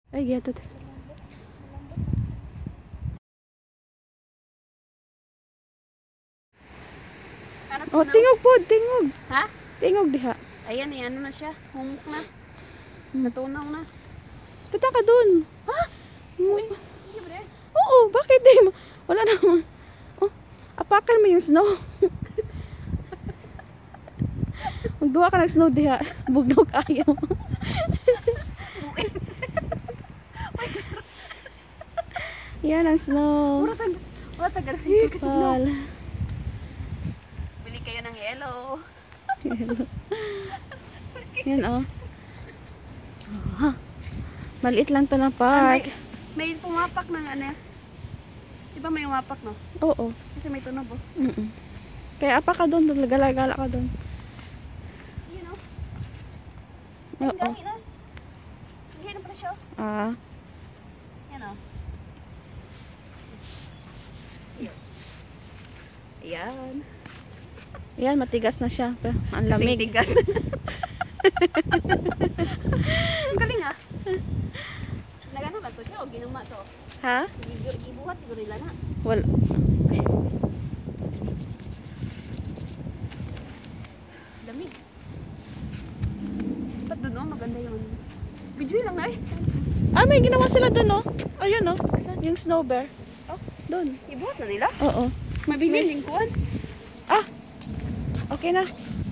Ay, gatot. Oh, tingog po, tingog. Ha? Tingog diha. Ayan, ano na siya. Humok na. Natunaw na. Punta ka dun. Ha? Uy. Hindi ba rin? Oo, bakit di mo? Wala naman. Oh, apakan mo yung snow. Magduwa ka ng snow diha. Bugnaw kayo. Yan ang snow. Wala tagal. Pal. Bili kayo ng yellow. Yan oh. Ah, maliit lang to na park. May pumapak ng ano. Di ba may umapak, no? Oo. Kasi may tunog, oh. Kaya apa ka doon, gala-gala ka doon. You know? Oo. Gahi na. Gahi na pala siya. Ah. Yan, oh. Ayan. Yan, matigas na siya. Pero ang Kasing lamig. tigas. Ang galing, ah. Nagano ba to siya o ginuma to? Ha? Ibuhat siguro nila na. Wala. Lamig. Ba't doon, oh? Maganda yung ano. Video lang na eh. Ah, may ginawa sila doon, no? Ayun, no? Yung snow bear. Oh, Doon. ibuhat na nila? Oo. Mabilis yung kuwan. Ah! Okay na.